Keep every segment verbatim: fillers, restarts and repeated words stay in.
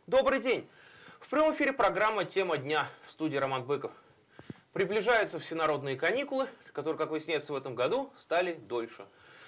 Добрый день! В прямом эфире программа «Тема дня». В студии Роман Быков. Приближаются всенародные каникулы, которые, как выясняется, в этом году стали дольше.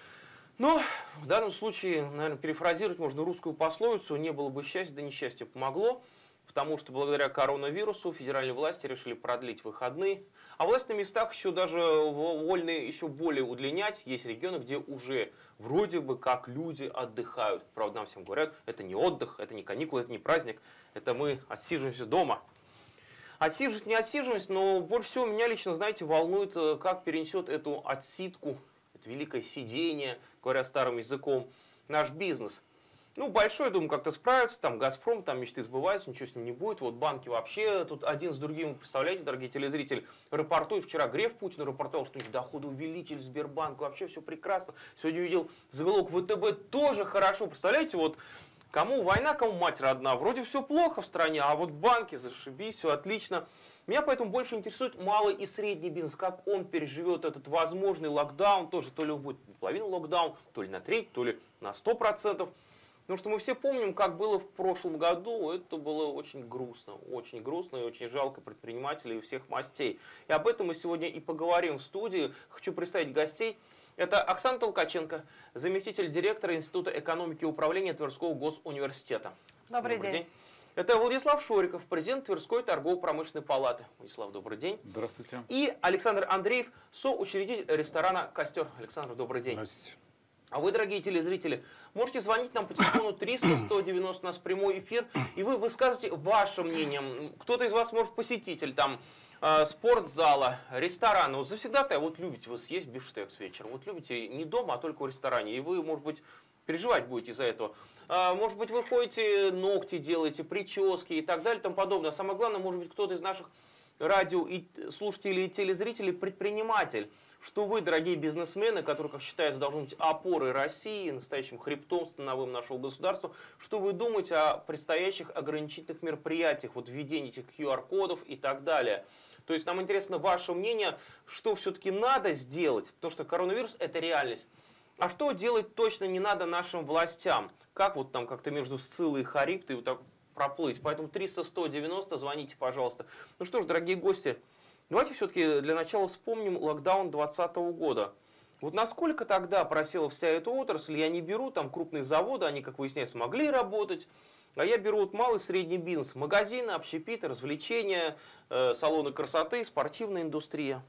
Но в данном случае, наверное, перефразировать можно русскую пословицу «не было бы счастья, да несчастье помогло», потому что благодаря коронавирусу федеральные власти решили продлить выходные. А власть на местах еще даже вольны еще более удлинять. Есть регионы, где уже вроде бы как люди отдыхают. Правда, нам всем говорят, это не отдых, это не каникулы, это не праздник, это мы отсиживаемся дома. Отсиживаемся, не отсиживаемся, но больше всего меня лично, знаете, волнует, как перенесет эту отсидку, это великое сидение, говоря старым языком, наш бизнес. Ну, большой, думаю, как-то справится, там Газпром, там мечты сбываются, ничего с ним не будет. Вот банки вообще, тут один с другим, представляете, дорогие телезрители, рапортуют. Вчера Греф Путин рапортовал, что у них доходы увеличили, Сбербанк, вообще все прекрасно. Сегодня увидел заголовок ВТБ, тоже хорошо. Представляете, вот кому война, кому мать родна. Вроде все плохо в стране, а вот банки, зашибись, все отлично. Меня поэтому больше интересует малый и средний бизнес, как он переживет этот возможный локдаун. Тоже то ли он будет половину локдаун, то ли на треть, то ли на сто процентов. Потому что мы все помним, как было в прошлом году, это было очень грустно, очень грустно и очень жалко предпринимателей всех мастей. И об этом мы сегодня и поговорим в студии. Хочу представить гостей. Это Оксана Толкаченко, заместитель директора Института экономики и управления Тверского госуниверситета. Добрый, добрый день. день. Это Владислав Шориков, президент Тверской торгово-промышленной палаты. Владислав, добрый день. Здравствуйте. И Александр Андреев, соучредитель ресторана «Костер». Александр, добрый день. Здравствуйте. А вы, дорогие телезрители, можете звонить нам по телефону триста сто девяносто, у нас прямой эфир, и вы высказываете ваше мнение. Кто-то из вас, может, посетитель там э, спортзала, ресторана. Вот завсегда-то вот любите вы съесть бифштекс вечером. Вот любите не дома, а только в ресторане. И вы, может быть, переживать будете из-за этого. А, может быть, вы ходите, ногти делаете, прически и так далее и тому подобное. А самое главное, может быть, кто-то из наших радио и слушателей и телезрителей предприниматель. Что вы, дорогие бизнесмены, которые, как считается, должны быть опорой России, настоящим хребтом становым нашего государства, что вы думаете о предстоящих ограничительных мероприятиях, вот введении этих ку ар кодов и так далее. То есть нам интересно ваше мнение, что все-таки надо сделать, потому что коронавирус – это реальность. А что делать точно не надо нашим властям? Как вот там как-то между Сциллой и Харибдой вот так проплыть? Поэтому триста сто девяносто, звоните, пожалуйста. Ну что ж, дорогие гости, давайте все-таки для начала вспомним локдаун двадцатого года. Вот насколько тогда просела вся эта отрасль, я не беру там крупные заводы, они, как выясняется, могли работать, а я беру вот малый и средний бизнес, магазины, общепиты, развлечения, э, салоны красоты, спортивная индустрия.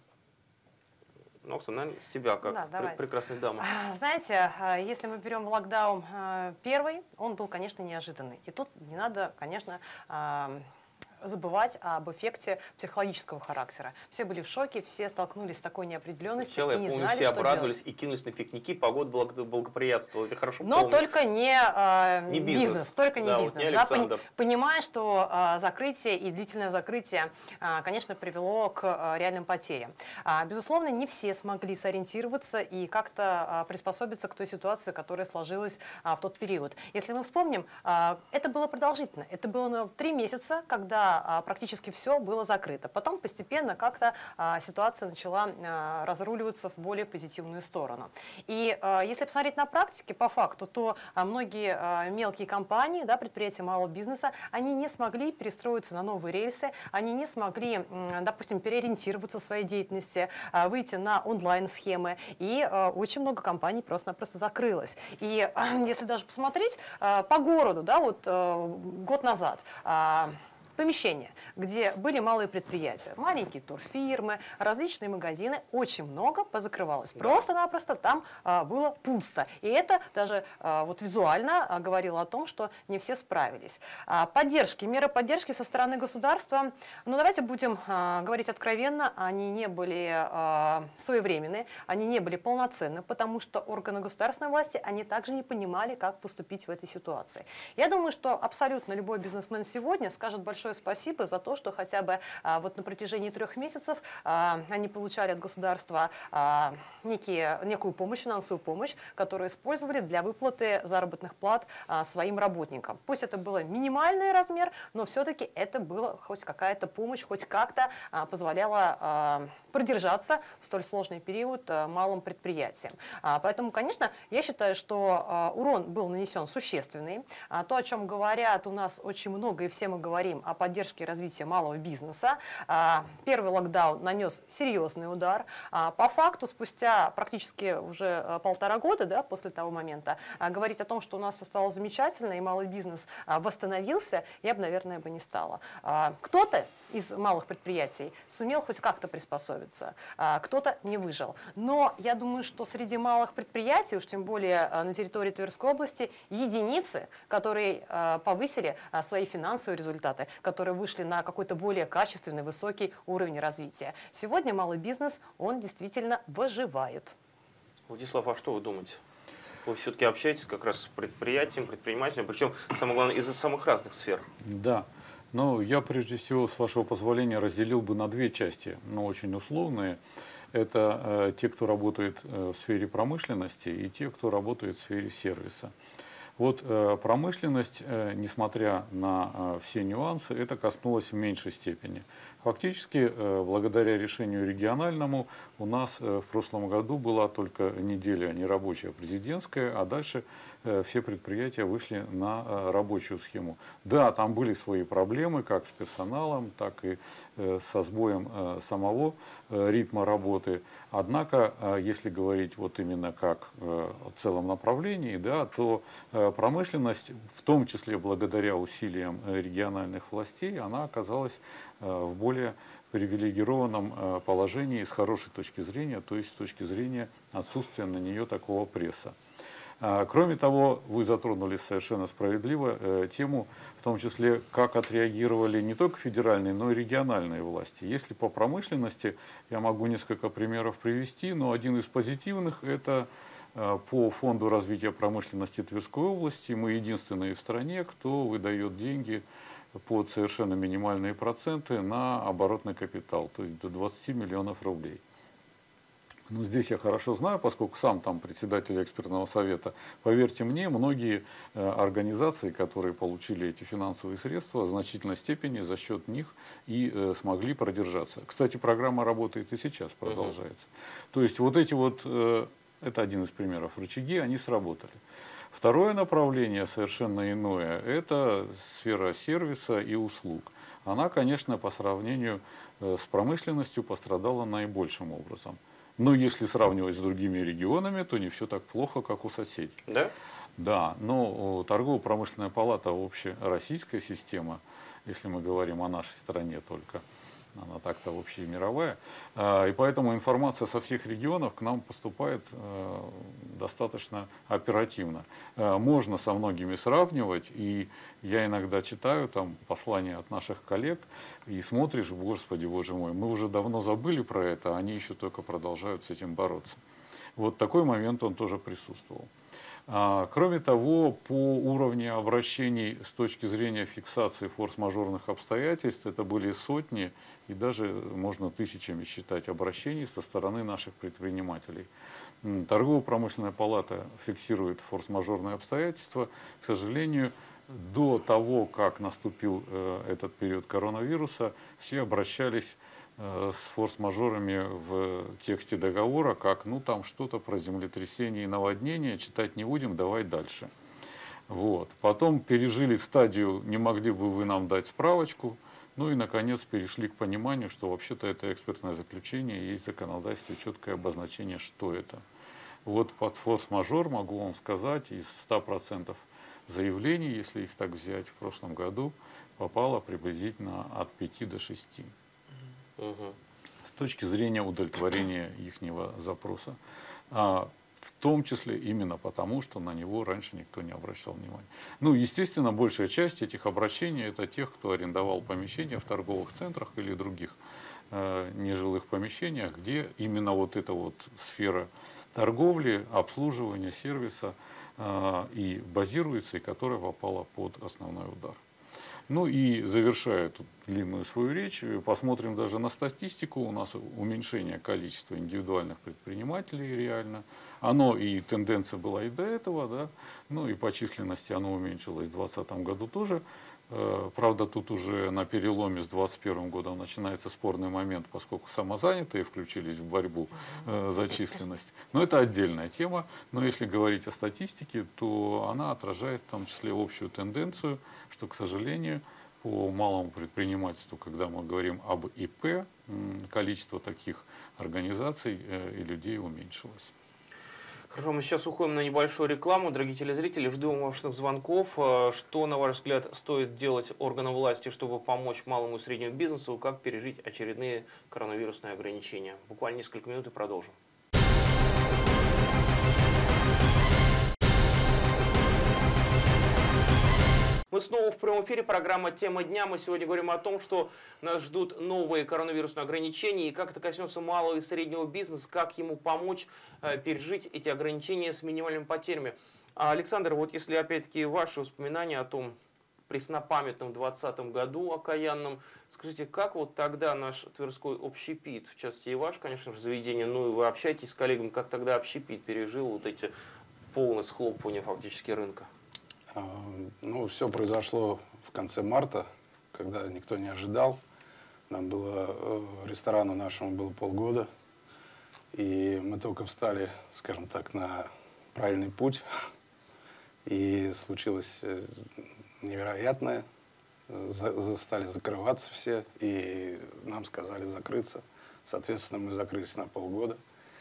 Ну, Оксана, наверное, с тебя, как да, пр прекрасная дама. Знаете, если мы берем локдаун первый, он был, конечно, неожиданный. И тут не надо, конечно, забывать об эффекте психологического характера. Все были в шоке, все столкнулись с такой неопределенностью. Сначала, и я не помню, знали, все что обрадовались делать. И кинулись на пикники, погода благоприятствовала, это хорошо Но помню. только не, э, не бизнес. бизнес, только не да, бизнес. Вот не да, Александр. пони, понимая, что э, закрытие и длительное закрытие, э, конечно, привело к э, реальным потерям. А, безусловно, не все смогли сориентироваться и как-то э, приспособиться к той ситуации, которая сложилась э, в тот период. Если мы вспомним, э, это было продолжительно. Это было на три месяца, когда э, практически все было закрыто. Потом постепенно как-то а, ситуация начала а, разруливаться в более позитивную сторону. И а, если посмотреть на практике, по факту, то а, многие а, мелкие компании, да, предприятия малого бизнеса, они не смогли перестроиться на новые рельсы, они не смогли, м, допустим, переориентироваться в своей деятельности, а, выйти на онлайн-схемы. И а, очень много компаний просто-напросто закрылось. И а, если даже посмотреть а, по городу, да, вот а, год назад, а, помещения, где были малые предприятия, маленькие турфирмы, различные магазины, очень много позакрывалось. Просто-напросто там а, было пусто. И это даже а, вот визуально а, говорило о том, что не все справились. А, поддержки, меры поддержки со стороны государства, ну давайте будем а, говорить откровенно, они не были а, своевременны, они не были полноценны, потому что органы государственной власти, они также не понимали, как поступить в этой ситуации. Я думаю, что абсолютно любой бизнесмен сегодня скажет большое большое спасибо за то, что хотя бы а, вот на протяжении трех месяцев а, они получали от государства а, некие, некую помощь, финансовую помощь, которую использовали для выплаты заработных плат а, своим работникам. Пусть это был минимальный размер, но все-таки это была хоть какая-то помощь, хоть как-то а, позволяла а, продержаться в столь сложный период а, малым предприятиям. А, поэтому, конечно, я считаю, что а, урон был нанесен существенный. А, то, о чем говорят у нас очень много, и все мы говорим о поддержке и развитии малого бизнеса. А, первый локдаун нанес серьезный удар. А, по факту, спустя практически уже а, полтора года, да, после того момента, а, говорить о том, что у нас все стало замечательно и малый бизнес а, восстановился, я бы, наверное, бы не стала. А, кто-то из малых предприятий сумел хоть как-то приспособиться, а, кто-то не выжил. Но я думаю, что среди малых предприятий, уж тем более а, на территории Тверской области, единицы, которые а, повысили а, свои финансовые результаты, которые вышли на какой-то более качественный, высокий уровень развития. Сегодня малый бизнес, он действительно выживает. Владислав, а что вы думаете? Вы все-таки общаетесь как раз с предприятием, предпринимателем, причем, самое главное, из самых разных сфер. Да. Ну, я прежде всего, с вашего позволения, разделил бы на две части, но очень условные. Это э, те, кто работает э, в сфере промышленности, и те, кто работает в сфере сервиса. Вот э, промышленность, э, несмотря на э, все нюансы, это коснулось в меньшей степени. Фактически, э, благодаря решению региональному, у нас э, в прошлом году была только неделя нерабочая президентская, а дальше э, все предприятия вышли на э, рабочую схему. Да, там были свои проблемы, как с персоналом, так и э, со сбоем э, самого э, ритма работы. Однако, э, если говорить вот именно как э, о целом направлении, да, то э, промышленность, в том числе благодаря усилиям э, региональных властей, она оказалась э, в более привилегированном э, положении с хорошей точки зрения, то есть с точки зрения отсутствия на нее такого пресса. А, кроме того, вы затронули совершенно справедливо э, тему, в том числе, как отреагировали не только федеральные, но и региональные власти. Если по промышленности, я могу несколько примеров привести, но один из позитивных – это э, по Фонду развития промышленности Тверской области. Мы единственные в стране, кто выдает деньги под совершенно минимальные проценты на оборотный капитал, то есть до двадцати миллионов рублей. Ну, здесь я хорошо знаю, поскольку сам там председатель экспертного совета. Поверьте мне, многие э, организации, которые получили эти финансовые средства, в значительной степени за счет них и э, смогли продержаться. Кстати, программа работает и сейчас, продолжается. Uh-huh. То есть вот эти вот, э, это один из примеров, рычаги, они сработали. Второе направление, совершенно иное, это сфера сервиса и услуг. Она, конечно, по сравнению с промышленностью пострадала наибольшим образом. Но если сравнивать с другими регионами, то не все так плохо, как у соседей. Да? Да, но торгово-промышленная палата общероссийская система, если мы говорим о нашей стране только, она так-то общемировая. И поэтому информация со всех регионов к нам поступает достаточно оперативно. Можно со многими сравнивать, и я иногда читаю там послания от наших коллег, и смотришь, господи, боже мой, мы уже давно забыли про это, а они еще только продолжают с этим бороться. Вот такой момент он тоже присутствовал. Кроме того, по уровню обращений с точки зрения фиксации форс-мажорных обстоятельств, это были сотни и даже можно тысячами считать обращений со стороны наших предпринимателей. Торгово-промышленная палата фиксирует форс-мажорные обстоятельства. К сожалению, до того, как наступил этот период коронавируса, все обращались с форс-мажорами в тексте договора, как, ну, там что-то про землетрясение и наводнение, читать не будем, давай дальше. Вот. Потом пережили стадию, не могли бы вы нам дать справочку, ну и, наконец, перешли к пониманию, что вообще-то это экспертное заключение, есть в законодательстве четкое обозначение, что это. Вот под форс-мажор, могу вам сказать, из ста процентов заявлений, если их так взять, в прошлом году попало приблизительно от пяти до шести. Угу. С точки зрения удовлетворения ихнего запроса. А, в том числе именно потому, что на него раньше никто не обращал внимания. Ну, естественно, большая часть этих обращений – это тех, кто арендовал помещения в торговых центрах или других э, нежилых помещениях, где именно вот эта вот сфера торговли, обслуживания, сервиса э, и базируется, и которая попала под основной удар. Ну и завершая тут длинную свою речь, посмотрим даже на статистику. У нас уменьшение количества индивидуальных предпринимателей реально. Оно и тенденция была и до этого, да, ну и по численности оно уменьшилось в двадцатом году тоже. Правда, тут уже на переломе с двадцать первым годом начинается спорный момент, поскольку самозанятые включились в борьбу за численность. Но это отдельная тема. Но если говорить о статистике, то она отражает в том числе общую тенденцию, что, к сожалению, по малому предпринимательству, когда мы говорим об ИП, количество таких организаций и людей уменьшилось. Хорошо, мы сейчас уходим на небольшую рекламу. Дорогие телезрители, ждем ваших звонков. Что, на ваш взгляд, стоит делать органам власти, чтобы помочь малому и среднему бизнесу? Как пережить очередные коронавирусные ограничения? Буквально несколько минут и продолжим. Мы снова в прямом эфире, программа «Тема дня». Мы сегодня говорим о том, что нас ждут новые коронавирусные ограничения и как это коснется малого и среднего бизнеса, как ему помочь э, пережить эти ограничения с минимальными потерями. А, Александр, вот если опять-таки ваши воспоминания о том преснопамятном двадцатом году окаянном, скажите, как вот тогда наш Тверской общепит, в частности и ваш, конечно же, заведение, ну и вы общаетесь с коллегами, как тогда общепит пережил вот эти полное схлопывание фактически рынка? Ну, все произошло в конце марта, когда никто не ожидал. Нам было, ресторану нашему было полгода, и мы только встали, скажем так, на правильный путь. И случилось невероятное. За, стали закрываться все, и нам сказали закрыться. Соответственно, мы закрылись на полгода.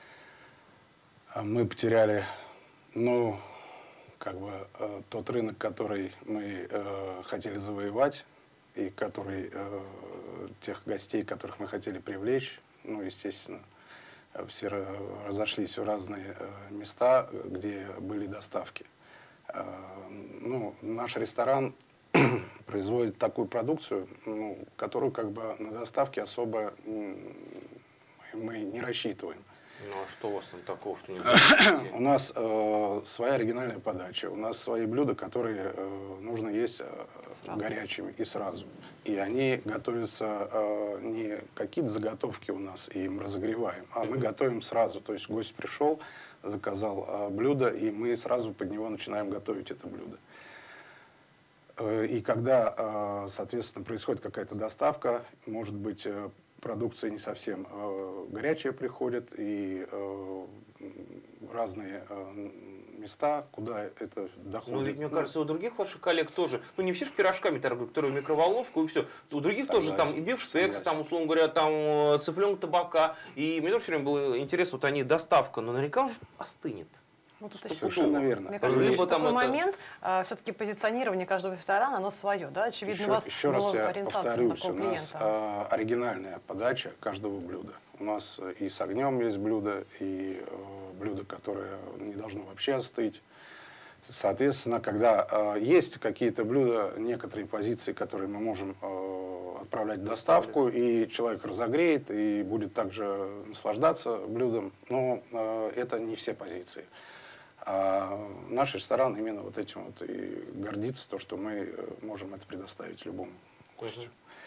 Мы потеряли, ну... как бы э, тот рынок, который мы э, хотели завоевать, и который, э, тех гостей, которых мы хотели привлечь, ну, естественно, все разошлись в разные э, места, где были доставки. Э, ну, наш ресторан производит такую продукцию, ну, которую как бы на доставке особо мы не рассчитываем. Ну а что у вас там такого, что нельзя? У нас э, своя оригинальная подача, у нас свои блюда, которые э, нужно есть э, горячими и сразу. И они готовятся э, не какие-то заготовки у нас, и мы разогреваем, а мы готовим сразу. То есть гость пришел, заказал э, блюдо, и мы сразу под него начинаем готовить это блюдо. Э, и когда, э, соответственно, происходит какая-то доставка, может быть... Э, продукция не совсем э, горячая приходит, и э, разные э, места, куда это доходит. Ну, ведь, мне кажется, у других ваших коллег тоже, ну, не все же пирожками торгуют, которые в микроволновку и все. У других согласен, тоже там и бифштекс, там, условно говоря, там цыпленок табака. И мне тоже все время было интересно, вот они, доставка, но наверняка уже остынет. Ну, тут еще, совершенно верно. Мне кажется, Либо еще такой это... момент, э, все-таки позиционирование каждого ресторана, оно свое, да? Очевидно, еще, у вас еще раз я повторюсь, у клиента. нас э, оригинальная подача каждого блюда. У нас и с огнем есть блюдо, и э, блюдо, которое не должно вообще остыть. Соответственно, когда э, есть какие-то блюда, некоторые позиции, которые мы можем э, отправлять в доставку, и человек разогреет, и будет также наслаждаться блюдом, но э, это не все позиции. А наш ресторан именно вот этим вот и гордится, то, что мы можем это предоставить любому гостю.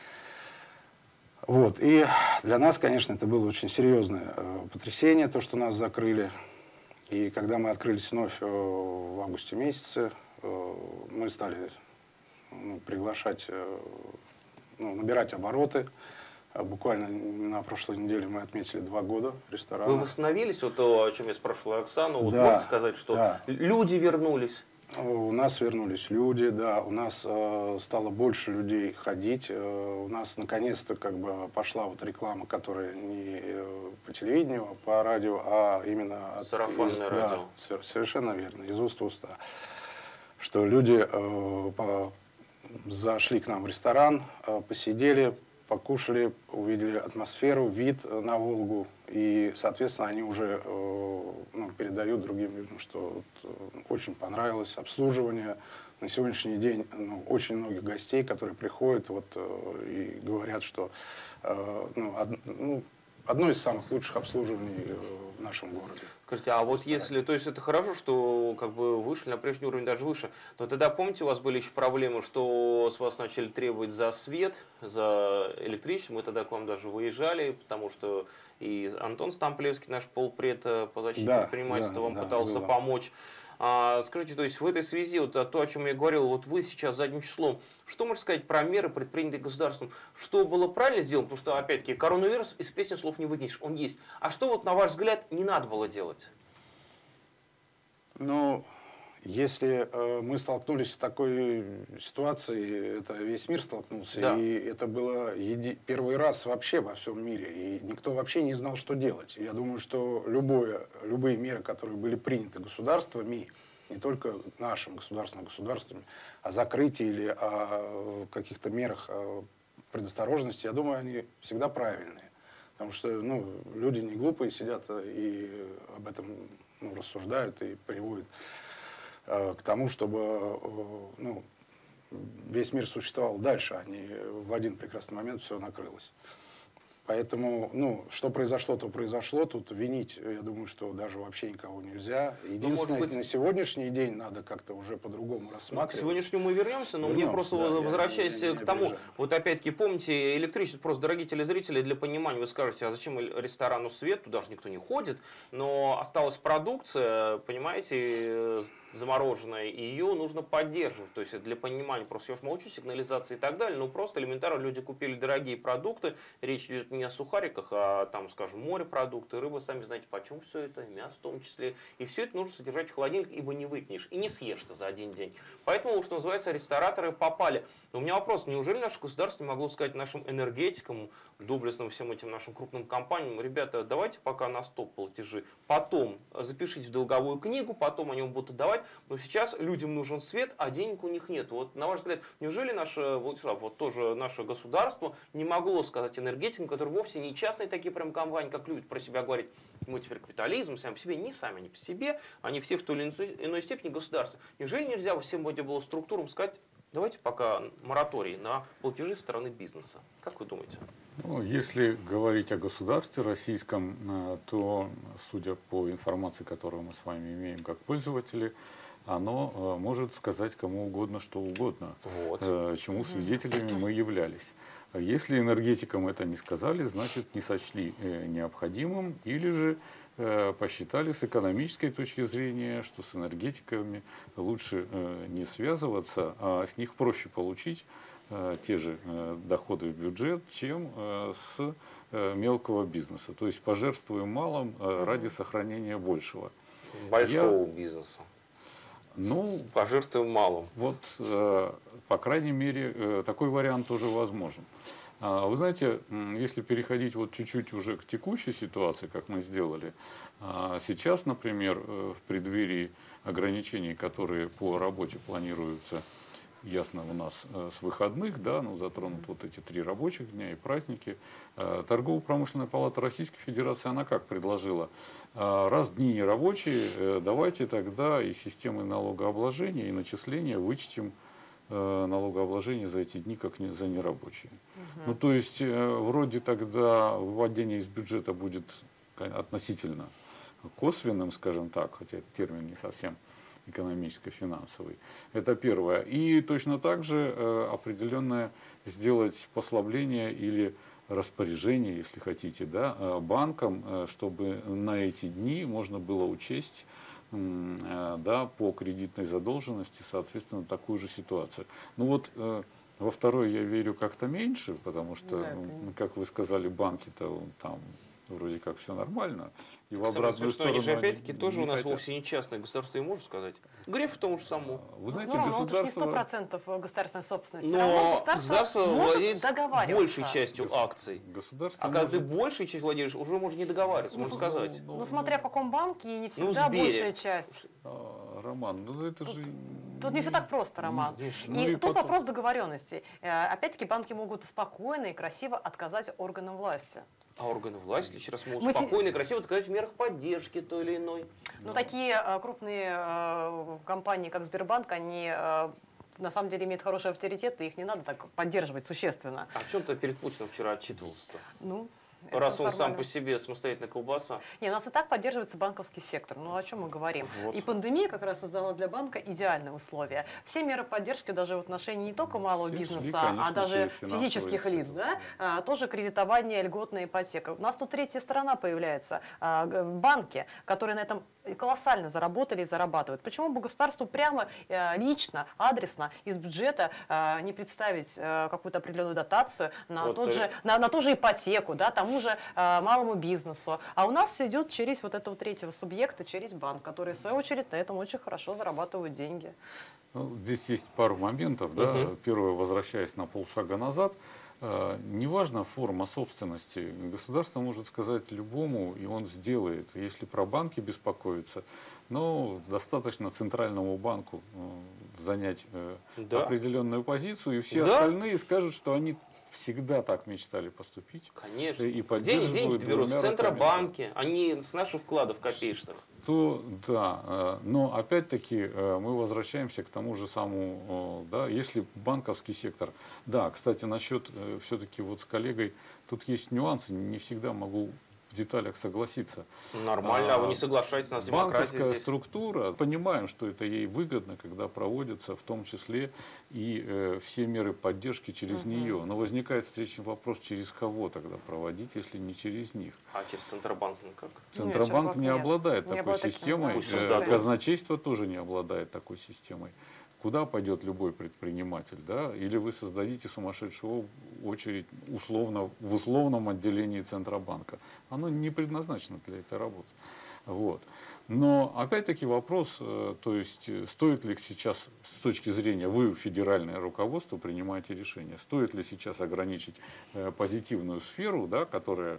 Вот. И для нас, конечно, это было очень серьезное э, потрясение, то, что нас закрыли. И когда мы открылись вновь э, в августе месяце, э, мы стали ну, приглашать, э, ну, набирать обороты. Буквально на прошлой неделе мы отметили два года ресторана. Вы восстановились, вот то, о чем я спрашивал Оксану, вот да, можете сказать, что да. люди вернулись? У нас вернулись люди, да, у нас э, стало больше людей ходить, э, у нас наконец-то как бы пошла вот реклама, которая не э, по телевидению, а по радио, а именно... От, сарафанное из, радио. Да, совершенно верно, из уст в уста. Что люди э, по, зашли к нам в ресторан, э, посидели, покушали, увидели атмосферу, вид на Волгу, и, соответственно, они уже э, ну, передают другим людям, что вот, очень понравилось обслуживание. На сегодняшний день ну, очень многих гостей, которые приходят вот, э, и говорят, что э, ну, од, ну, одно из самых лучших обслуживаний в нашем городе. Скажите, а вот если, то есть это хорошо, что как бы вышли на прежний уровень, даже выше, но тогда, помните, у вас были еще проблемы, что с вас начали требовать за свет, за электричество, мы тогда к вам даже выезжали, потому что и Антон Стамплевский, наш полпред по защите Да, предпринимательства, да, вам да, пытался было. помочь. А, скажите, то есть в этой связи, вот то, о чем я говорил, вот вы сейчас задним числом, что можете сказать про меры, предпринятые государством? Что было правильно сделано? Потому что, опять-таки, коронавирус из песни слов не выкинешь, он есть. А что, вот на ваш взгляд, не надо было делать? Ну, если э, мы столкнулись с такой ситуацией, это весь мир столкнулся, Да. и это было еди- первый раз вообще во всем мире, и никто вообще не знал, что делать. Я думаю, что любое, любые меры, которые были приняты государствами, не только нашим государственным государствами, о закрытии или о каких-то мерах о предосторожности, я думаю, они всегда правильные. Потому что ну, люди не глупые, сидят и об этом ну, рассуждают и приводят э, к тому, чтобы э, ну, весь мир существовал дальше, а не в один прекрасный момент все накрылось. Поэтому, ну, что произошло, то произошло. Тут винить, я думаю, что даже вообще никого нельзя. Единственное, быть... на сегодняшний день надо как-то уже по-другому рассматривать. К сегодняшнему мы вернемся, но Вернемся, мне просто, да, возвращаясь я- я не к тому, обижаюсь. вот опять-таки, помните, электричество, просто, дорогие телезрители, для понимания, вы скажете, а зачем ресторану свет, туда же никто не ходит, но осталась продукция, понимаете, замороженная, и ее нужно поддерживать, то есть для понимания, просто я уж молчу, сигнализации и так далее, но просто элементарно люди купили дорогие продукты, речь идет не о сухариках, а там, скажем, морепродукты, рыба, сами знаете, почем все это, мясо в том числе, и все это нужно содержать в холодильнике, ибо не выкинешь, и не съешь ты за один день. Поэтому, что называется, рестораторы попали. Но у меня вопрос, неужели наше государство не могло сказать нашим энергетикам, доблестным всем этим нашим крупным компаниям, ребята, давайте пока на стоп платежи, потом запишите в долговую книгу, потом они вам будут отдавать, но сейчас людям нужен свет, а денег у них нет. Вот на ваш взгляд, неужели наше, Владислав, вот тоже наше государство не могло сказать энергетикам, которые вовсе не частные такие прям компании, как любят про себя говорить, мы теперь капитализм, сами по себе, не сами, они по себе, они все в той или иной степени государства. Неужели нельзя всем этим было структурам сказать, давайте пока мораторий на платежи со стороны бизнеса? Как вы думаете? Ну, если говорить о государстве российском, э, то, судя по информации, которую мы с вами имеем как пользователи, оно э, может сказать кому угодно, что угодно, Вот. э, чему свидетелями мы являлись. Если энергетикам это не сказали, значит, не сочли э, необходимым, или же э, посчитали с экономической точки зрения, что с энергетиками лучше э, не связываться, а с них проще получить э, те же э, доходы в бюджет, чем э, с э, мелкого бизнеса. То есть пожертвуем малым э, ради сохранения большего. Большого Я- бизнеса. Ну, Пожертвуем малым. вот, э, по крайней мере, э, такой вариант тоже возможен. А, Вы знаете, м, если переходить вот чуть-чуть уже к текущей ситуации, как мы сделали, а, сейчас, например, э, в преддверии ограничений, которые по работе планируются, ясно, у нас э, с выходных, да, ну, затронут вот эти три рабочих дня и праздники. Э, Торгово-промышленная палата Российской Федерации, она как предложила? Э, Раз дни не рабочие, э, давайте тогда и системой налогообложения, и начисления вычтем э, налогообложение за эти дни как не, за нерабочие. Ну, то есть, э, вроде тогда выводение из бюджета будет ка- относительно косвенным, скажем так, хотя этот термин не совсем экономическо-финансовый. Это первое. И точно так же э, определенное сделать послабление или распоряжение, если хотите, да, э, банкам, э, чтобы на эти дни можно было учесть м, э, да, по кредитной задолженности, соответственно, такую же ситуацию. Ну вот э, во второй я верю как-то меньше, потому что, Да, ну, конечно. как вы сказали, банки-то там вроде как все нормально. И в Самое обратную смешное, они же сторону опять-таки они тоже не у нас хотят. вовсе не частное государство, и можно сказать. Греф в том же самом. Вы знаете, Ну, Рома, ну, это же не сто государство... процентов государственной собственности. Все равно Но государство, государство может владеет договариваться. большей частью Гос- акций. Государство А когда ты может- большей частью владеешь, уже можно не договариваться, Ну, можно с- сказать. Ну, смотря в каком банке, и не Ну, всегда Сбере. большая часть. А, Роман, ну это же... Тут не все так просто, Роман. Конечно. И Ну и тут потом- вопрос договоренности. Э, Опять-таки банки могут спокойно и красиво отказать органам власти. А органы власти сейчас могут Мы те- спокойно и красиво отказать в мерах поддержки той или иной. Но такие э, крупные э, компании, как Сбербанк, они э, на самом деле имеют хороший авторитет, и их не надо так поддерживать существенно. А в чем-то перед Путиным вчера отчитывался-то? Ну, раз он формально. сам по себе самостоятельная колбаса. Не, у нас и так поддерживается банковский сектор. Ну, о чем мы говорим? Вот. И пандемия как раз создала для банка идеальные условия. Все меры поддержки даже в отношении не только малого Все бизнеса, шли, конечно, а даже через финансовые физических лиц, силы, да? А, тоже кредитование, льготная ипотека. У нас тут третья сторона появляется. А, г- банки, которые на этом колоссально заработали и зарабатывают. Почему бы государству прямо, э, лично, адресно из бюджета э, не представить э, какую-то определенную дотацию на, Вот, тот э, же, на, на ту же ипотеку, да, тому же э, малому бизнесу. А у нас все идет через вот этого третьего субъекта, через банк, который, в свою очередь, на этом очень хорошо зарабатывают деньги. Ну, здесь есть пару моментов. Да? Мгм. Первое, возвращаясь на полшага назад, э, неважно форма собственности, государство может сказать любому, и он сделает. Если про банки беспокоиться, ну, достаточно центральному банку э, занять э, Да. определенную позицию, и все Да. остальные скажут, что они всегда так мечтали поступить. Конечно. И Где они поддерживают деньги берут? В двумя руками. Центробанке, а не с наших вкладов копеечных. То да, э, но опять-таки э, мы возвращаемся к тому же самому, э, да, если банковский сектор, да, кстати, насчет э, все-таки вот с коллегой, тут есть нюансы, не всегда могу в деталях согласиться. Нормально, а вы А, не соглашаетесь, у нас демократия Банковская здесь. структура, понимаем, что это ей выгодно, когда проводятся в том числе и э, все меры поддержки через нее. Но возникает встречный вопрос, через кого тогда проводить, если не через них. А через Центробанк ну как? Центробанк Центробанк не нет. обладает Не такой обладает таким, системой, да, Пусть э, создадут. казначейство тоже не обладает такой системой. Куда пойдет любой предприниматель, да? Или вы создадите сумасшедшую очередь условно, в условном отделении Центробанка. Оно не предназначено для этой работы. Вот. Но опять-таки вопрос, э, то есть э, стоит ли сейчас с точки зрения, вы, федеральное руководство, принимаете решение, стоит ли сейчас ограничить э, позитивную сферу, да, которая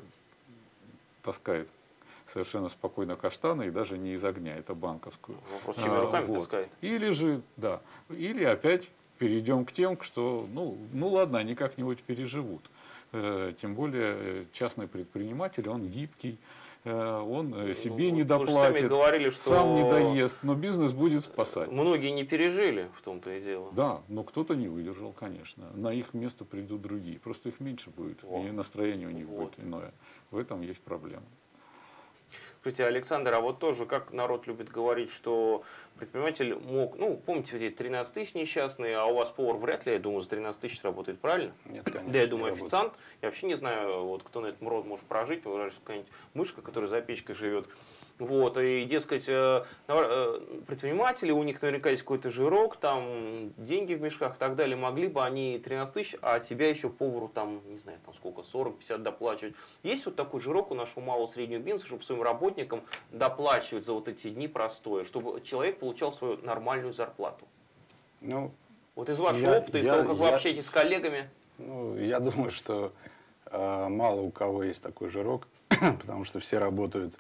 таскает совершенно спокойно каштаны и даже не из огня, это банковскую. Вопрос, чьими А, руками вот. таскает? Или же, да, или опять перейдем к тем, что, ну, ну ладно, они как-нибудь переживут. Э, тем более э, частный предприниматель, он гибкий, э, он э, себе Ну, не вы же доплатит, сами говорили, что сам не доест, но бизнес будет спасать. Многие не пережили, в том-то и дело. Да, но кто-то не выдержал, конечно. На их место придут другие. Просто их меньше будет, Вот. и настроение у них Вот. будет иное. В этом есть проблема. Скажите, Александр, а вот тоже, как народ любит говорить, что предприниматель мог, ну, помните, вот эти тринадцать тысяч несчастные, а у вас повар вряд ли, я думаю, за тринадцать тысяч работает, правильно? Нет, конечно. Да, я не думаю, работает. официант. Я вообще не знаю, вот, кто на этом роде может прожить. Может, какая-нибудь мышка, которая за печкой живет. Вот, и, дескать, э, э, предприниматели, у них наверняка есть какой-то жирок, там, деньги в мешках и так далее. Могли бы они тринадцать тысяч, а от тебя еще повару, там, не знаю, там сколько, сорок-пятьдесят доплачивать. Есть вот такой жирок у нашего малого среднего бизнеса, чтобы своим работникам доплачивать за вот эти дни простое, чтобы человек получал свою нормальную зарплату? Ну, Вот из вашего Я- опыта, из я- того, как вы я- общаетесь с коллегами. ну, я думаю, что э, мало у кого есть такой жирок, потому что все работают,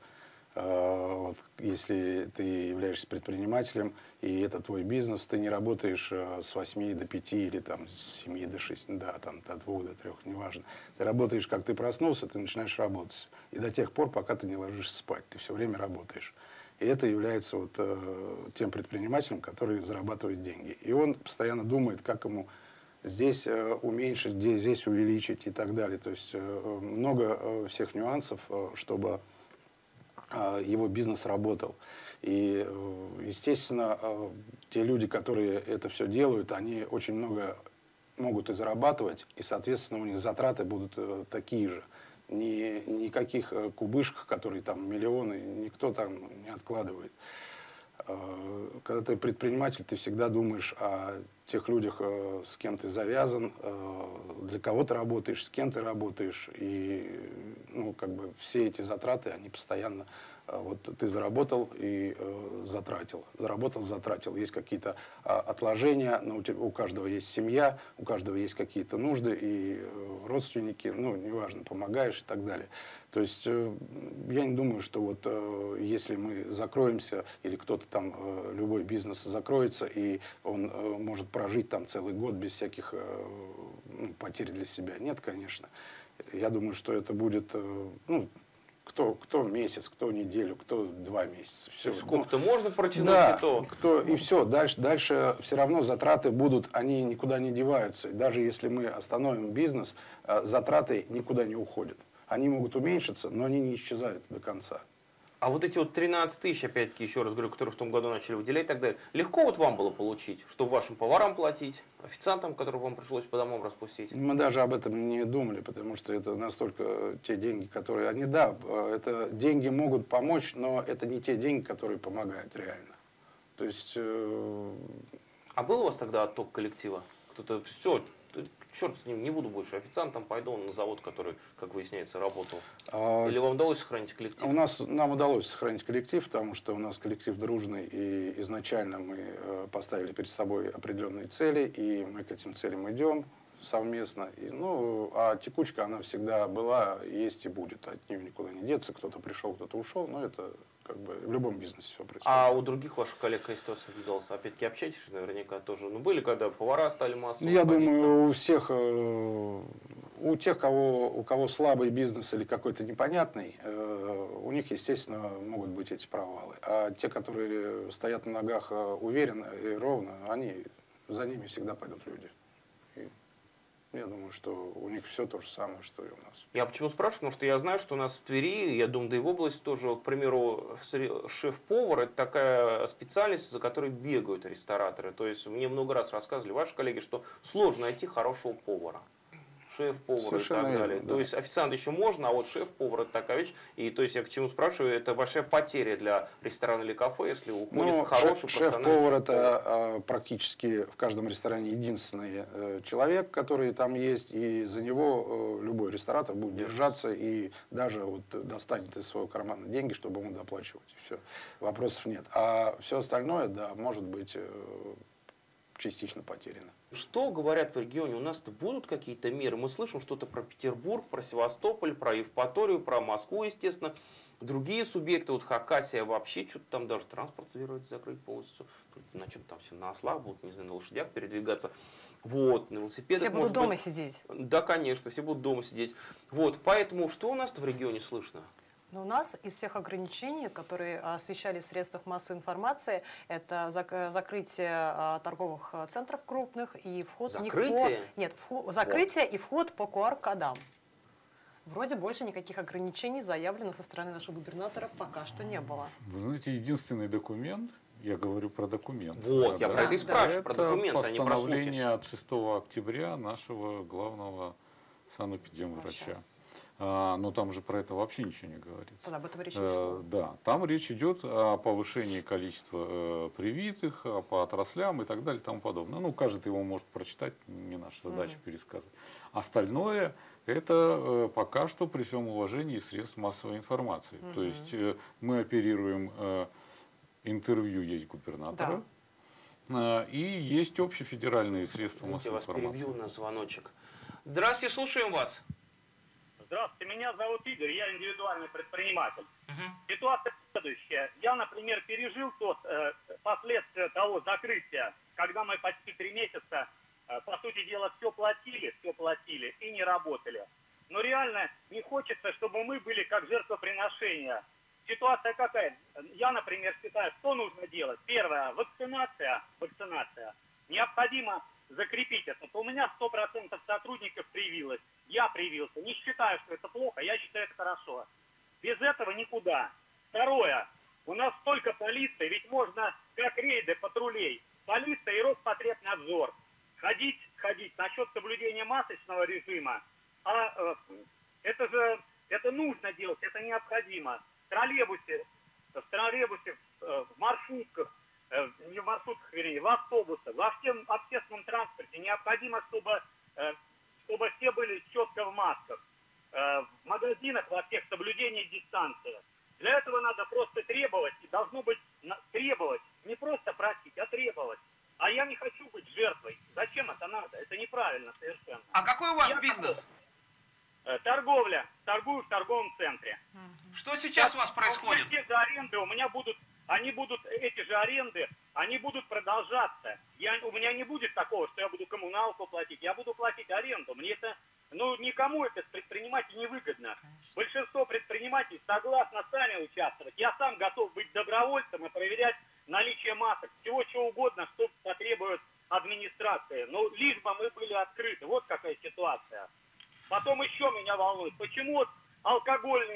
э, вот, если ты являешься предпринимателем, и это твой бизнес, ты не работаешь э, с восьми до пяти или там, с семи до шести, да, там, до двух, до трех, неважно. Ты работаешь, как ты проснулся, ты начинаешь работать. И до тех пор, пока ты не ложишься спать, ты все время работаешь. И это является вот, э, тем предпринимателем, который зарабатывает деньги. И он постоянно думает, как ему здесь э, уменьшить, где здесь увеличить и так далее. То есть э, много э, всех нюансов, э, чтобы э, его бизнес работал. И, э, естественно, э, те люди, которые это все делают, они очень много могут и зарабатывать, и, соответственно, у них затраты будут э, такие же. Ни, никаких э, кубышек, которые там миллионы, никто там не откладывает. Э, Когда ты предприниматель, ты всегда думаешь о тех людях, э, с кем ты завязан, э, для кого ты работаешь, с кем ты работаешь. И ну, как бы все эти затраты, они постоянно... э, Вот ты заработал и э, затратил. Заработал, затратил. Есть какие-то э, отложения, но у, тебя, у каждого есть семья, у каждого есть какие-то нужды, и э, родственники, ну, неважно, помогаешь и так далее. То есть э, я не думаю, что вот э, если мы закроемся, или кто-то там, э, любой бизнес закроется, и он э, может прожить там целый год без всяких э, ну, потерь для себя. Нет, конечно. Я думаю, что это будет, э, ну, кто, кто месяц, кто неделю, кто два месяца. То Все. есть сколько-то можно протянуть, Да, и то. кто, и все. Дальше, дальше все равно затраты будут, они никуда не деваются. И даже если мы остановим бизнес, э, затраты никуда не уходят. Они могут уменьшиться, но они не исчезают до конца. А вот эти вот тринадцать тысяч, опять-таки, еще раз говорю, которые в том году начали выделять и так далее, легко вот вам было получить, чтобы вашим поварам платить, официантам, которых вам пришлось по домам распустить? Мы даже об этом не думали, потому что это настолько те деньги, которые... Они, да, это деньги могут помочь, но это не те деньги, которые помогают реально. То есть... Э... А был у вас тогда отток коллектива? Кто-то, все, черт с ним, не буду больше официантом, пойду на завод, который, как выясняется, работал. А... Или вам удалось сохранить коллектив? У нас, нам удалось сохранить коллектив, потому что у нас коллектив дружный, и изначально мы э, поставили перед собой определенные цели, и мы к этим целям идем совместно. И, ну, а текучка, она всегда была, есть и будет. От нее никуда не деться. Кто-то пришел, кто-то ушел, но это как бы в любом бизнесе все происходит. А у других ваших коллег какая ситуация наблюдалась? Опять-таки общаетесь наверняка тоже. Ну, были, когда повара стали массово? Я думаю, там... у всех, у тех, кого, у кого слабый бизнес или какой-то непонятный, у них, естественно, могут быть эти провалы. А те, которые стоят на ногах уверенно и ровно, они, за ними всегда пойдут люди. Я думаю, что у них все то же самое, что и у нас. Я почему спрашиваю? Потому что я знаю, что у нас в Твери, я думаю, да и в области тоже, к примеру, шеф-повар – это такая специальность, за которой бегают рестораторы. То есть мне много раз рассказывали ваши коллеги, что сложно найти хорошего повара. Шеф-повар и так далее. Да. То есть официант еще можно, а вот шеф-повар это такая вещь. И то есть я к чему спрашиваю, это большая потеря для ресторана или кафе, если уходит ну, хороший шеф, профессиональный шеф-повар. шеф-повар. Это а, практически в каждом ресторане единственный э, человек, который там есть, и за него э, любой ресторатор будет держаться и даже вот достанет из своего кармана деньги, чтобы ему доплачивать. И все. Вопросов нет. А все остальное, да, может быть э, частично потеряно. Что говорят в регионе? У нас-то будут какие-то меры? Мы слышим что-то про Петербург, про Севастополь, про Евпаторию, про Москву, естественно. Другие субъекты, вот Хакасия вообще что-то там даже транспорт собираются закрыть полностью. На чем там все, на ослах будут, не знаю, на лошадях передвигаться. Вот, на велосипедах. Все будут дома быть. сидеть. Да, конечно, все будут дома сидеть. Вот, поэтому что у нас-то в регионе слышно? Но у нас из всех ограничений, которые освещались в средствах массовой информации, это зак закрытие а, торговых центров крупных и вход закрытие? В них по... Нет, вход... закрытие вот. И вход по ку ар кодам. Вроде больше никаких ограничений заявлено со стороны нашего губернатора пока что не было. Вы знаете, единственный документ, я говорю про документ. Вот, да, я да, про это и спрашиваю, это про документ, а не про слухи. постановление от шестого октября нашего главного санэпидемврача. А, но там же про это вообще ничего не говорится. Об этом речь не шла. Да, там речь идет о повышении количества э, привитых, по отраслям и так далее и тому подобное. Ну, каждый его может прочитать, не наша задача mm-hmm. пересказывать. Остальное это э, пока что при всем уважении средств массовой информации. Mm-hmm. То есть э, мы оперируем, э, интервью есть губернатора, да. э, и есть общефедеральные средства Видите, массовой вас информации. Перебью на звоночек. Здравствуйте, слушаем вас. Здравствуйте, меня зовут Игорь, я индивидуальный предприниматель. Uh-huh. Ситуация следующая. Я, например, пережил тот э, последствия того закрытия, когда мы почти три месяца, э, по сути дела, все платили, все платили и не работали. Но реально не хочется, чтобы мы были как жертвоприношения. Ситуация какая? Я, например, считаю, что нужно делать. Первое, вакцинация. Вакцинация. Необходимо закрепить это. У меня сто процентов сотрудников привилось. Я привился. Не считаю, что это плохо, я считаю, это хорошо. Без этого никуда. Второе. У нас столько полиции, ведь можно, как рейды патрулей, полиция и Роспотребнадзор. Ходить, ходить насчет соблюдения масочного режима. А э, это же, это нужно делать, это необходимо. В троллейбусе, в троллейбусе, э, в маршрутках, э, не в маршрутках, вернее, в автобусах, во всем общественном транспорте необходимо, чтобы... Э, чтобы все были четко в масках, э, в магазинах во всех соблюдение дистанции. Для этого надо просто требовать, и должно быть на, требовать, не просто просить, а требовать. А я не хочу быть жертвой. Зачем это надо? Это неправильно совершенно. А какой у вас я бизнес? Э, торговля. Торгую в торговом центре. Что сейчас у вас происходит? Те же аренды у меня будут, они будут, эти же аренды, они будут продолжаться. Я, у меня не будет такого, что я буду коммуналку платить. Я буду платить аренду. Мне это, ну, никому это с предпринимателей не выгодно. Большинство предпринимателей согласно сами участвовать. Я сам готов быть добровольцем и проверять наличие масок. Всего чего угодно, что потребует администрация. Но лишь бы мы были открыты. Вот какая ситуация. Потом еще меня волнует. Почему вот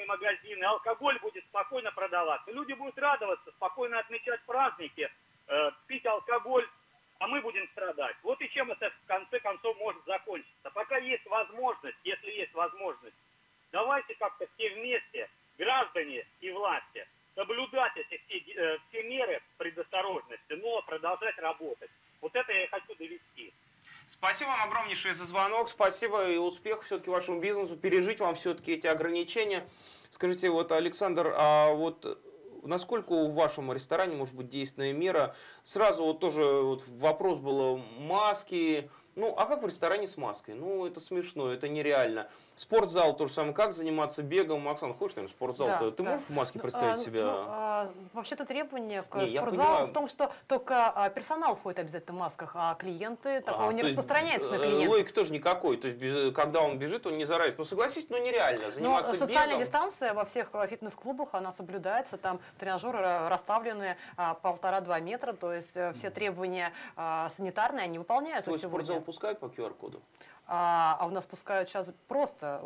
магазины, алкоголь будет спокойно продаваться. Люди будут радоваться, спокойно отмечать праздники, э, пить алкоголь, а мы будем страдать. Вот и чем это в конце концов может закончиться. Пока есть возможность, если есть возможность, давайте как-то все вместе, граждане и власти, соблюдать эти все, э, все меры предосторожности, но продолжать работать. Вот это я и хочу довести. Спасибо вам огромнейшее за звонок. Спасибо и успехов все-таки вашему бизнесу. Пережить вам все-таки эти ограничения. Скажите, вот, Александр, а вот насколько в вашем ресторане может быть действенная мера? Сразу вот тоже вот вопрос был маски. Ну, а как в ресторане с маской? Ну, это смешно, это нереально. Спортзал то же самое. Как заниматься бегом? Оксана, хочешь, наверное, в спортзал-то? Да, Ты да. можешь в маске представить а, себя? Ну, а, вообще-то требование к Не, я спортзалу понимаю. в том, что только а, персонал входит обязательно в масках, а клиенты такого А, не то есть, распространяется на э, клиентов. Логика тоже никакой. То есть, без- когда он бежит, он не заразится. Ну, согласись, ну нереально Но заниматься социальная бегом. дистанция во всех а, фитнес-клубах, она соблюдается. Там тренажеры ра- расставлены а, полтора-два метра. То есть э, все требования а, санитарные, они выполняются Свой спортзал сегодня. пускают по ку ар коду? А, а у нас пускают сейчас просто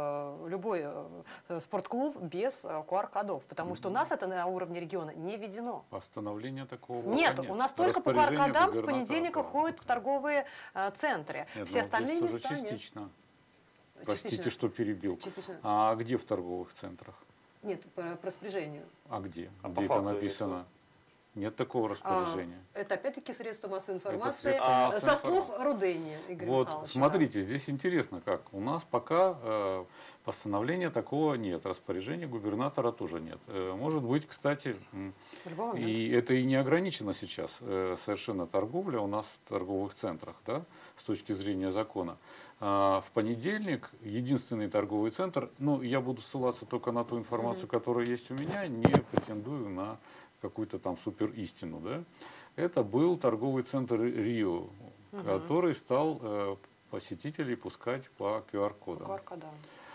в любой э, спортклуб без э, ку ар кодов, потому что у нас это на уровне региона не введено. Постановления такого Нет, пока у нас только по ку ар Распоряжение кодам с губернатора, понедельника да. ходят в торговые э, центры. Нет, Все ну, остальные здесь места тоже нет. частично. Простите, Частично. что перебил. Частично. А где в торговых центрах? Нет, по, по распоряжению. А где? А где по это факту написано? Нет такого распоряжения. А, это опять-таки средства массовой информации. средства э, массовой Со слов информации. Рудени Игоря Вот, Михайловича, смотрите, здесь интересно как. У нас пока э, постановления такого нет, распоряжения губернатора тоже нет. Э, может быть, кстати, м, да. В любой момент. и это и не ограничено сейчас э, совершенно торговля у нас в торговых центрах, да, с точки зрения закона. А в понедельник единственный торговый центр, ну, я буду ссылаться только на ту информацию, которая есть у меня, не претендую на какую-то там супер истину, да. Это был торговый центр Рио, который стал э, посетителей пускать по ку ар кодам. ку ар кодам.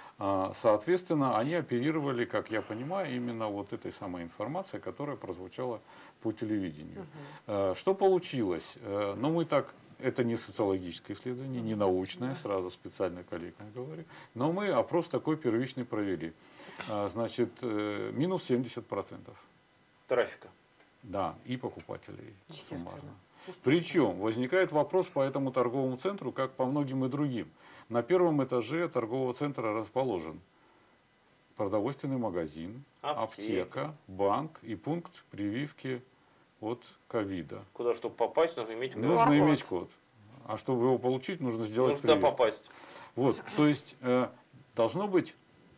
А, Соответственно, они оперировали, как я понимаю, именно вот этой самой информацией, которая прозвучала по телевидению. А, Что получилось? Э, Ну, мы так, это не социологическое исследование, не научное, сразу специально коллегам говорю, но мы опрос такой первичный провели. А, Значит, э, минус семьдесят процентов. Трафика. Да, и покупателей Естественно. суммарно. Естественно. Причем возникает вопрос по этому торговому центру, как по многим и другим. На первом этаже торгового центра расположен продовольственный магазин, Аптека. аптека, банк и пункт прививки от ковида. Куда, чтобы попасть, нужно иметь Нужно ку ар код. иметь код. А чтобы его получить, нужно сделать Нужно туда прививку. попасть. Вот, то есть э, должно быть,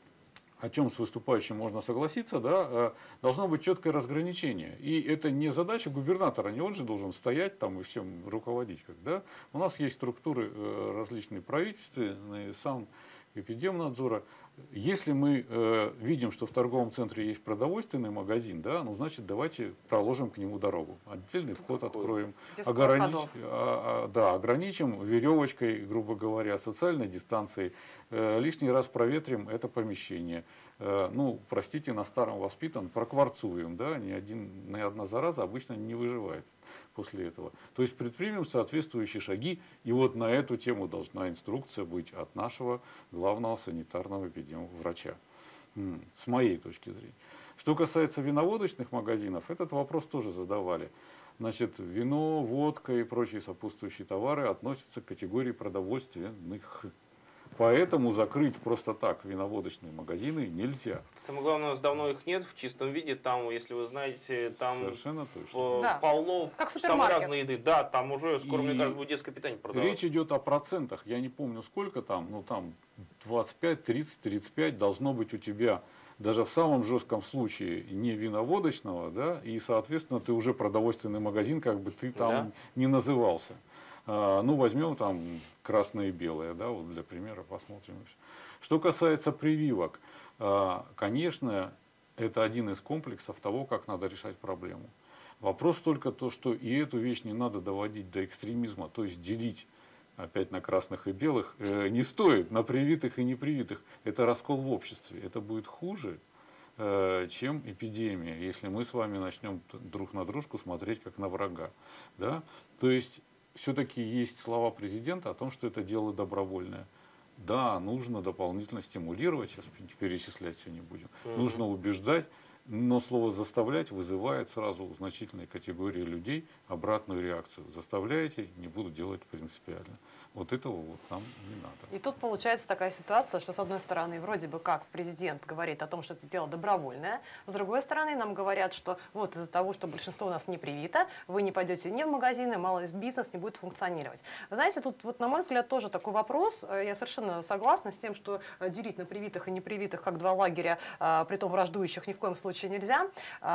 о чем с выступающим можно согласиться, да, э, должно быть четкое разграничение. И это не задача губернатора, не он же должен стоять там и всем руководить. Как, да? У нас есть структуры э, различные правительственные, сам эпидемнадзора. Если мы э, видим, что в торговом центре есть продовольственный магазин, да, ну значит давайте проложим к нему дорогу. Отдельный вход какой? откроем. Без Огранич- ку ар кодов. а, а, да, ограничим веревочкой, грубо говоря, социальной дистанцией. Э, лишний раз проветрим это помещение. Э, ну, простите, на старом воспитан, прокварцуем. Да, ни, один, ни одна зараза обычно не выживает после этого. То есть предпримем соответствующие шаги. И вот на эту тему должна инструкция быть от нашего главного санитарного эпидемврача. М, С моей точки зрения. Что касается виноводочных магазинов, этот вопрос тоже задавали. Значит, вино, водка и прочие сопутствующие товары относятся к категории продовольственных. Поэтому закрыть просто так виноводочные магазины нельзя. Самое главное, у нас давно их нет в чистом виде. Там, если вы знаете, там Совершенно точно. э, Да. полно Как самой супермаркет. разной еды. Да, там уже скоро, И мне кажется, будет детское питание продаваться. Речь идет о процентах. Я не помню, сколько там, ну там двадцать пять, тридцать, тридцать пять должно быть у тебя даже в самом жестком случае не виноводочного, да, и, соответственно, ты уже продовольственный магазин, как бы ты там Да. не назывался. А, ну, возьмем там красное и белое, да, вот для примера посмотрим. Что касается прививок, а, конечно, это один из комплексов того, как надо решать проблему. Вопрос только то, что и эту вещь не надо доводить до экстремизма, то есть делить опять на красных и белых, э, не стоит, на привитых и непривитых. Это раскол в обществе. Это будет хуже, э, чем эпидемия, если мы с вами начнем т- друг на дружку смотреть как на врага. Да? То есть все-таки есть слова президента о том, что это дело добровольное. Да, нужно дополнительно стимулировать, сейчас перечислять все не будем. Угу. Нужно убеждать, но слово «заставлять» вызывает сразу у значительной категории людей обратную реакцию. Заставляете, не буду делать принципиально. Вот этого вот нам не надо. И тут получается такая ситуация, что с одной стороны вроде бы как президент говорит о том, что это дело добровольное, с другой стороны нам говорят, что вот из-за того, что большинство у нас не привито, вы не пойдете ни в магазины, малый бизнес не будет функционировать. Вы знаете, тут вот на мой взгляд тоже такой вопрос, я совершенно согласна с тем, что делить на привитых и непривитых как два лагеря, притом враждующих, ни в коем случае нельзя.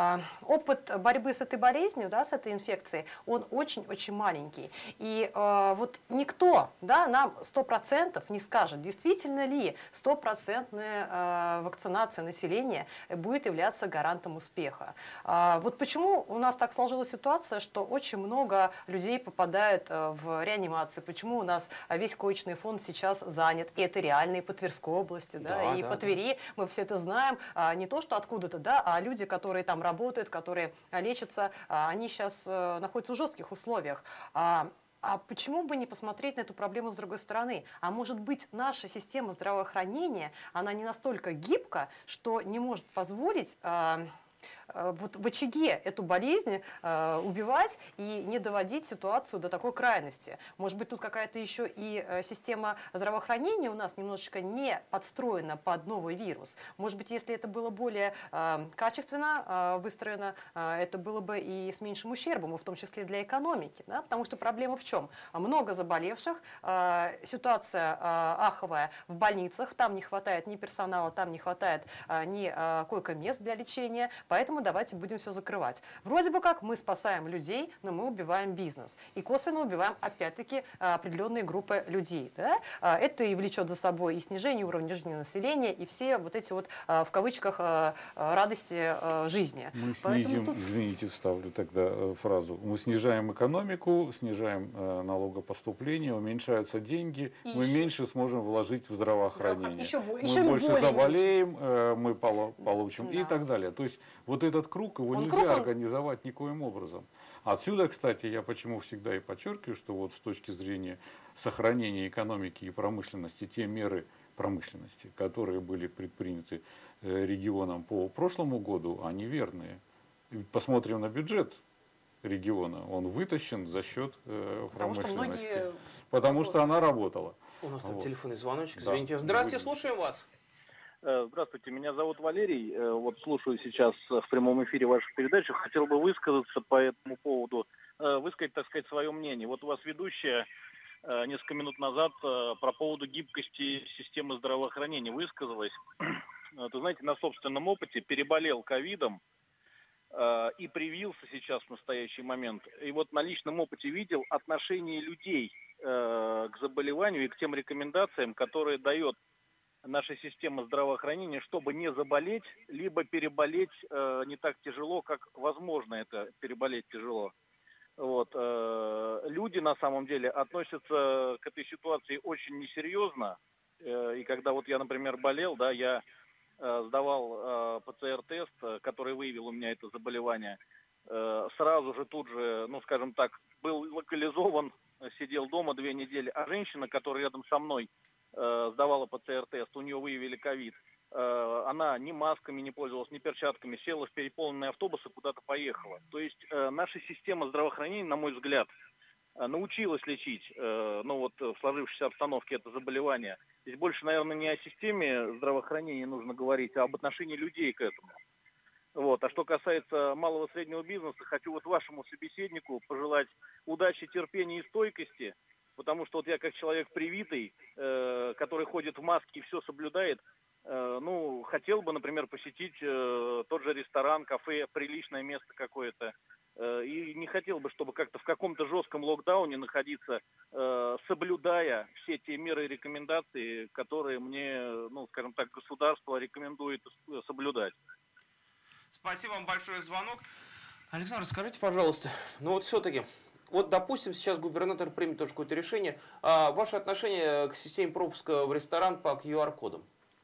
Опыт борьбы с этой болезнью, да, с этой инфекцией, он очень-очень маленький. И вот никто Да, нам сто процентов не скажет, действительно ли стопроцентная э, вакцинация населения будет являться гарантом успеха. А, вот почему у нас так сложилась ситуация, что очень много людей попадает э, в реанимации, почему у нас весь коечный фонд сейчас занят, и это реально и по Тверской области, да, Да, и да, по да. Твери, мы все это знаем, а, не то, что откуда-то, да, а люди, которые там работают, которые а, лечатся, а, они сейчас а, находятся в жестких условиях. А, А почему бы не посмотреть на эту проблему с другой стороны? А может быть, наша система здравоохранения, она не настолько гибка, что не может позволить э, э, вот в очаге эту болезнь э, убивать и не доводить ситуацию до такой крайности? Может быть, тут какая-то еще и э, система здравоохранения у нас немножечко не подстроена под новый вирус? Может быть, если это было более э, качественно э, выстроено, э, это было бы и с меньшим ущербом, и в том числе для экономики, да? Потому что проблема в чем? Много заболевших, э, ситуация э, аховая в больницах, там не хватает ни персонала, там не хватает э, ни э, койко-мест для лечения, поэтому давайте будем все закрывать. Вроде бы как мы спасаем людей, но мы убиваем бизнес. И косвенно убиваем, опять-таки, определенные группы людей. Да? Это и влечет за собой и снижение уровня жизни населения, и все вот эти вот, в кавычках, радости жизни. Мы Поэтому снизим, тут... извините, вставлю тогда фразу, мы снижаем экономику, снижаем налогопоступление, уменьшаются деньги, И мы еще... меньше сможем вложить в здравоохранение. Еще, мы еще больше более заболеем, меньше. мы получим Да. и так далее. То есть вот этот круг, его Он нельзя круг, он... организовать никоим образом. Отсюда, кстати, я почему всегда и подчеркиваю, что вот с точки зрения сохранения экономики и промышленности, те меры промышленности, которые были предприняты регионом по прошлому году, они верные. Посмотрим на бюджет региона, он вытащен за счет э, Потому промышленности. Что потому что она работала. У нас там вот. телефонный звоночек, Да. извините. Здравствуйте, слушаем вас. Здравствуйте, меня зовут Валерий. Вот слушаю сейчас в прямом эфире вашу передачу. Хотел бы высказаться по этому поводу, высказать, так сказать, свое мнение. Вот у вас ведущая несколько минут назад про поводу гибкости системы здравоохранения высказалась. Вы знаете, на собственном опыте переболел ковидом и привился сейчас в настоящий момент. И вот на личном опыте видел отношение людей к заболеванию и к тем рекомендациям, которые дает наша система здравоохранения, чтобы не заболеть, либо переболеть э, не так тяжело, как возможно это переболеть тяжело. Вот, э, люди на самом деле относятся к этой ситуации очень несерьезно. Э, и когда вот я, например, болел, да, я э, сдавал э, ПЦР-тест, который выявил у меня это заболевание, э, сразу же тут же, ну, скажем так, был локализован, сидел дома две недели, а женщина, которая рядом со мной сдавала ПЦР-тест, у нее выявили ковид. Она ни масками не пользовалась, ни перчатками, села в переполненный автобус и куда-то поехала. То есть наша система здравоохранения, на мой взгляд, научилась лечить, ну вот в сложившейся обстановке это заболевание. Здесь больше, наверное, не о системе здравоохранения нужно говорить, а об отношении людей к этому. Вот. А что касается малого и среднего бизнеса, хочу вот вашему собеседнику пожелать удачи, терпения и стойкости. Потому что вот я как человек привитый, э, который ходит в маске и все соблюдает, э, ну, хотел бы, например, посетить э, тот же ресторан, кафе, приличное место какое-то. Э, и не хотел бы, чтобы как-то в каком-то жестком локдауне находиться, э, соблюдая все те меры и рекомендации, которые мне, ну, скажем так, государство рекомендует соблюдать. Спасибо вам большое за звонок. Александр, скажите, пожалуйста, ну вот все-таки... Вот, допустим, сейчас губернатор примет тоже какое-то решение. А ваше отношение к системе пропуска в ресторан по ку ар кодам?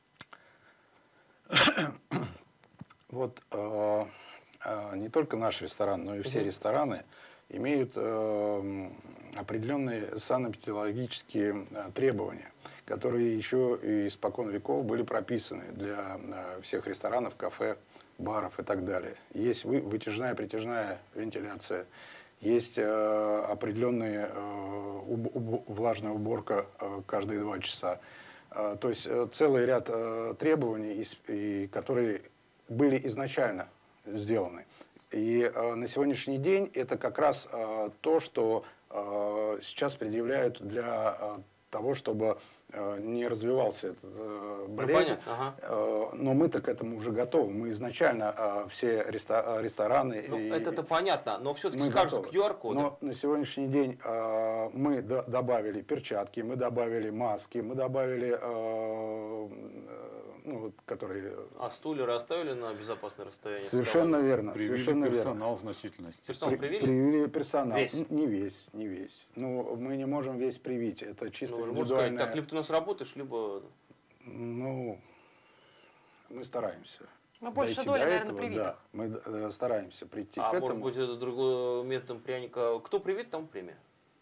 Вот э, э, не только наш ресторан, но и все угу. рестораны имеют э, определенные санэпидемиологические э, требования, которые еще испокон веков были прописаны для всех ресторанов, кафе, баров и так далее. Есть вытяжная, притяжная вентиляция, есть э, определенная э, уб, уб, влажная уборка э, каждые два часа. Э, то есть э, целый ряд э, требований, и, и, которые были изначально сделаны. И э, на сегодняшний день это как раз э, то, что э, сейчас предъявляют для э, того, чтобы э, не развивался этот э, болезнь. Ну, ага. э, но мы-то к этому уже готовы. Мы изначально э, все реста рестораны... Ну, и, это-то понятно, но все-таки мы скажут готовы. ку ар коды. Но на сегодняшний день э, мы до добавили перчатки, мы добавили маски, мы добавили, э, ну, вот, которые... А стулья расставили на безопасное расстояние? Совершенно верно. Привели совершенно персонал верно. в значительности. Персонал При- привели? Привели персонал. Весь? Н- Не весь, не весь. Ну, мы не можем весь привить. Это чисто Ну, вы же можете сказать, индивидуальное... так, либо ты у нас работаешь, либо... Ну, мы стараемся. Ну, большая дойти доля, до наверное, этого, привитых. Да, мы э, стараемся прийти А к этому. может быть, это другой методом пряника. Кто привит, тому премия.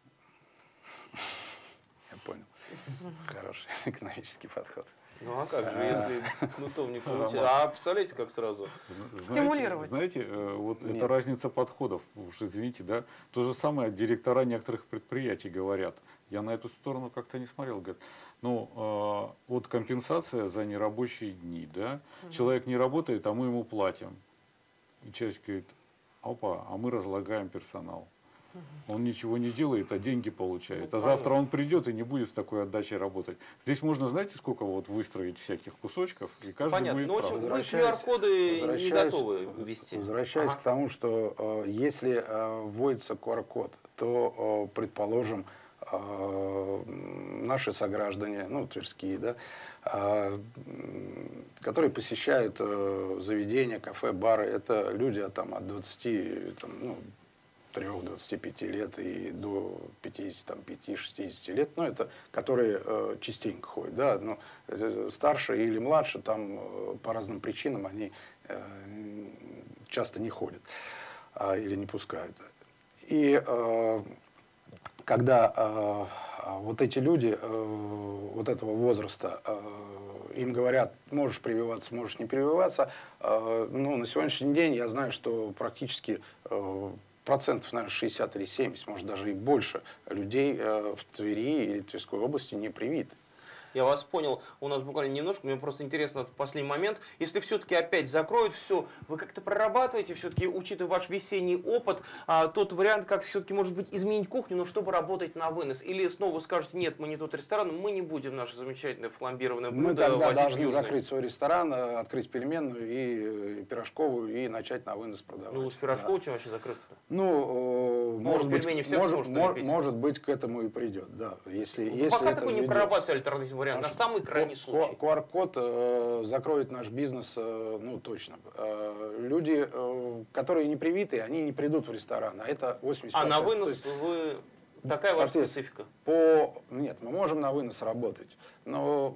Я понял. Хороший экономический подход. Ну а как же, если кнутом не получается? А представляете, как сразу? Знаете- Стимулировать. Знаете, э, вот Нет. это разница подходов. Уж извините, да. То же самое директора некоторых предприятий говорят. Я на эту сторону как-то не смотрел. Говорят, ну, э, вот компенсация за нерабочие дни, да. Человек не работает, а мы ему платим. И человек говорит, опа, а мы разлагаем персонал. Он ничего не делает, а деньги получает. Ну, а завтра он придет и не будет с такой отдачей работать. Здесь можно, знаете, сколько вот выстроить всяких кусочков, и каждый Понятно, будет но прав. очень вы Возвращаясь- ку ар коды не возвращаясь- готовы ввести. Возвращаясь Ага. к тому, что э, если э, вводится ку ар код, то, э, предположим, э, наши сограждане, ну, тверские, да, э, м, которые посещают э, заведения, кафе, бары, это люди там, от двадцати, там, ну, трёх-двадцати пяти лет и до пятидесяти пяти-шестидесяти лет, ну, это которые э, частенько ходят, да, но э, старше или младше, там э, по разным причинам они э, часто не ходят э, или не пускают. И э, когда э, вот эти люди э, вот этого возраста, э, им говорят, можешь прививаться, можешь не прививаться, э, ну, на сегодняшний день я знаю, что практически э, процентов, наверное, шестьдесят или семьдесят, может, даже и больше людей э, в Твери или Тверской области не привиты. Я вас понял. У нас буквально немножко, мне просто интересно этот последний момент. Если все-таки опять закроют все, вы как-то прорабатываете, все-таки, учитывая ваш весенний опыт, а, тот вариант, как все-таки, может быть, изменить кухню, но чтобы работать на вынос? Или снова вы скажете, нет, мы не тот ресторан, мы не будем наши замечательные фламбированные Мы блюда тогда возить в должны Южный? закрыть свой ресторан, э, открыть пельменную и, э, пирожковую и начать на вынос продавать. Ну, с пирожкова чем вообще закрыться-то? Ну, э, может, быть, пельмени всех может, сможет мор- налепить? может быть, к этому и придет, да. Если, Вы если пока это такой не введется. прорабатывали альтернативный вариант, на самый крайний случай. ку ар код э, закроет наш бизнес, э, ну, точно. Э, люди, э, которые не привиты, они не придут в ресторан, а это восемьдесят процентов. А на То вынос есть, вы... Такая ваша соответственно, специфика? По... Нет, мы можем на вынос работать, но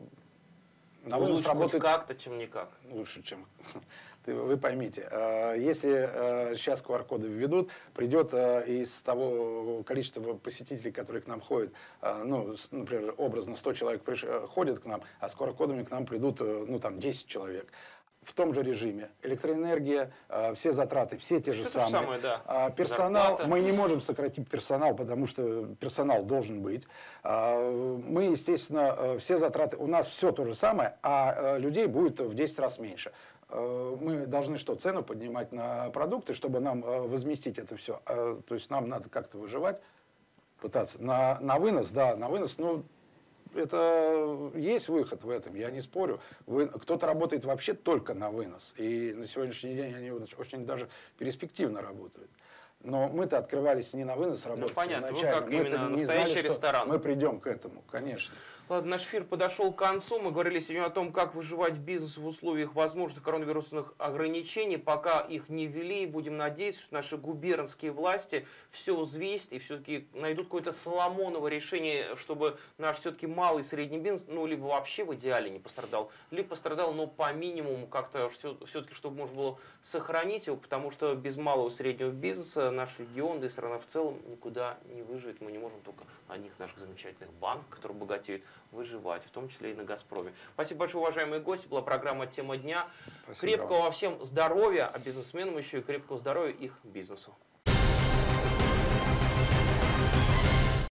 на вынос Лучше хоть работает как-то, чем никак. лучше, чем... Ты- Вы поймите, э, если э, сейчас ку ар коды введут, придет э, из того количества посетителей, которые к нам ходят, э, ну, с- например, образно сто человек приш- э, ходят к нам, а с ку ар кодами к нам придут, э, ну, там, десять человек. В том же режиме. Электроэнергия, э, все затраты, все те же Всё то же самые. самое, да. А, персонал, Зарплата. мы не можем сократить персонал, потому что персонал должен быть. А, мы, естественно, э, все затраты, у нас все то же самое, а э, людей будет в десять раз меньше. Э, Мы должны что, цену поднимать на продукты, чтобы нам э, возместить это все. Э, То есть нам надо как-то выживать, пытаться. На, на вынос, да, на вынос, ну, это есть выход в этом, я не спорю. Вы, кто-то работает вообще только на вынос. И на сегодняшний день они очень, очень даже перспективно работают. Но мы-то открывались не на вынос работать понятно, вы изначально. как Мы-то именно не настоящий знали, что ресторан. мы придем к этому, конечно. Ладно, наш эфир подошел к концу. Мы говорили сегодня о том, как выживать бизнесу в условиях возможных коронавирусных ограничений. Пока их не ввели, будем надеяться, что наши губернские власти все взвесят и все-таки найдут какое-то соломоново решение, чтобы наш все-таки малый и средний бизнес, ну, либо вообще в идеале не пострадал, либо пострадал, но по минимуму как-то все-таки, чтобы можно было сохранить его, потому что без малого и среднего бизнеса наш регион, да и страна в целом никуда не выживет. Мы не можем только одних наших замечательных банков, которые богатеют, выживать, в том числе и на «Газпроме». Спасибо большое, уважаемые гости. Была программа «Тема дня». Спасибо Крепкого вам. вам всем здоровья, а бизнесменам еще и крепкого здоровья их бизнесу.